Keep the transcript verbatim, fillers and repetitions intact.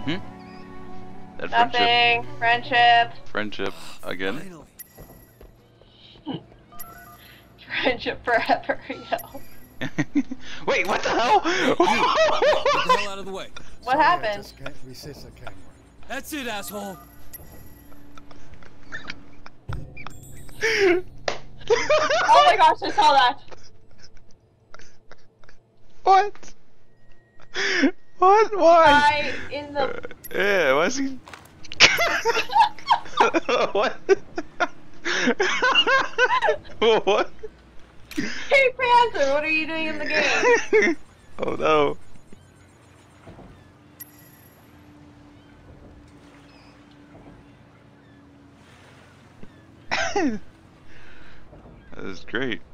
Hmm? That Nothing. Friendship. Friendship. Friendship again. Friendship forever, yo. Wait, what the hell? Get the hell out of the way. What Sorry, happened? I just can't resist the camera. That's it, asshole. Oh my gosh, I saw that. What? What? Why? Guy in the. Uh, yeah, why is he? What? What? Hey Panther, what are you doing in the game? Oh no. That is great.